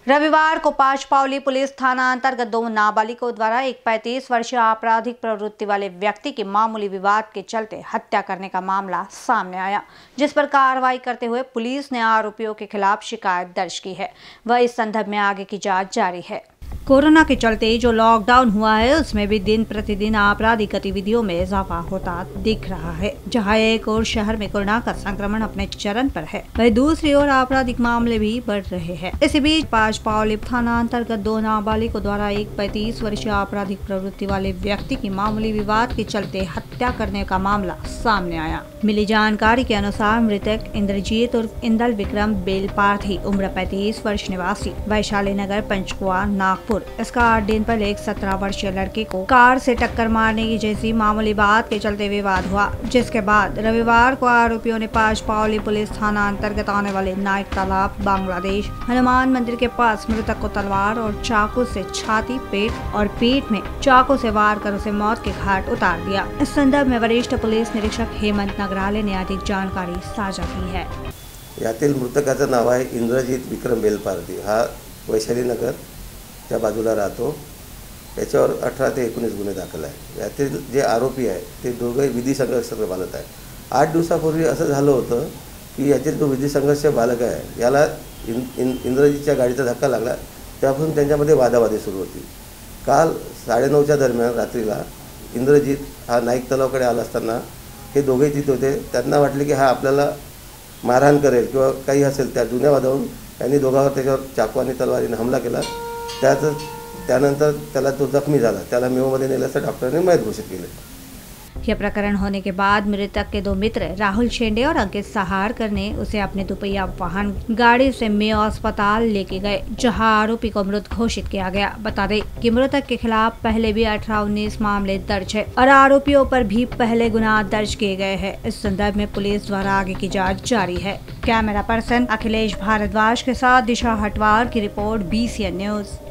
रविवार को पांचपावली पुलिस थाना अंतर्गत दो नाबालिगों द्वारा एक 35 वर्षीय आपराधिक प्रवृत्ति वाले व्यक्ति की मामूली विवाद के चलते हत्या करने का मामला सामने आया, जिस पर कार्रवाई करते हुए पुलिस ने आरोपियों के खिलाफ शिकायत दर्ज की है। वह इस संदर्भ में आगे की जांच जारी है। कोरोना के चलते जो लॉकडाउन हुआ है उसमें भी दिन प्रतिदिन आपराधिक गतिविधियों में इजाफा होता दिख रहा है। जहां एक और शहर में कोरोना का संक्रमण अपने चरम पर है, वहीं दूसरी ओर आपराधिक मामले भी बढ़ रहे हैं। इसी बीच पांचपावली थाना अंतर्गत दो नाबालिगों द्वारा एक 35 वर्षीय आपराधिक प्रवृत्ति वाले व्यक्ति की मामूली विवाद के चलते हत्या करने का मामला सामने आया। मिली जानकारी के अनुसार मृतक इंद्रजीत उर्फ इंदल विक्रम बेलपार्थी उम्र 35 वर्ष निवासी वैशाली नगर पंचकुआ नागपुर। इसका 8 दिन पहले एक 17 वर्षीय लड़के को कार से टक्कर मारने की जैसी मामूली बात के चलते विवाद हुआ, जिसके बाद रविवार को आरोपियों ने पांचपावली पुलिस थाना अंतर्गत आने वाले नाइक तालाब बांग्लादेश हनुमान मंदिर के पास मृतक को तलवार और चाकू से छाती, पेट और पीठ में चाकू से वार कर उसे मौत के घाट उतार दिया। इस संदर्भ में वरिष्ठ पुलिस निरीक्षक हेमंत नगराले ने अधिक जानकारी साझा की है। यातील मृतकाचं नाव आहे इंद्रजीत विक्रम बेलपार्थी। हा वैशाली नगर त्या बाजूला राहतो। याच्यावर 18 ते 19 गुन्हे दाखल आहे। यातील जे आरोपी आहे ते दोघे विधी संघर्ष बालक आहे। 8 दिवसापूर्वी असं झालं होतं की यातील जो विधी संघर्ष बालक आहे याला इंद्रजीतच्या गाडीचा धक्का लागला, त्यापासून त्यांच्यामध्ये वादावादी सुरू होती। काल 9:30च्या दरम्यान रात्रीला इंद्रजीत हा नाईक तलावकडे आला असताना हे दोघे तिथे होते। त्यांना वाटले की हा आपल्याला मारहाण करेल किंवा काही असेल, त्या जुन्या वादावरून त्यांनी दोघांवर त्याच्यावर चाकू आणि तलवारीने हमला केला। त्यानंतर त्याला तो जखमी झाला, त्याला मेयोमध्ये नेल्याचं डॉक्टरने मयत घोषित केले। यह प्रकरण होने के बाद मृतक के दो मित्र राहुल शेंडे और अंकित सहारकर ने उसे अपने दुपहिया वाहन गाड़ी से मेयो अस्पताल लेके गए, जहां आरोपी को मृत घोषित किया गया। बता दें कि मृतक के खिलाफ पहले भी 18-19 मामले दर्ज है और आरोपियों पर भी पहले गुनाह दर्ज किए गए हैं। इस संदर्भ में पुलिस द्वारा आगे की जाँच जारी है। कैमरा पर्सन अखिलेश भारद्वाज के साथ दिशा हटवार की रिपोर्ट, BCN न्यूज।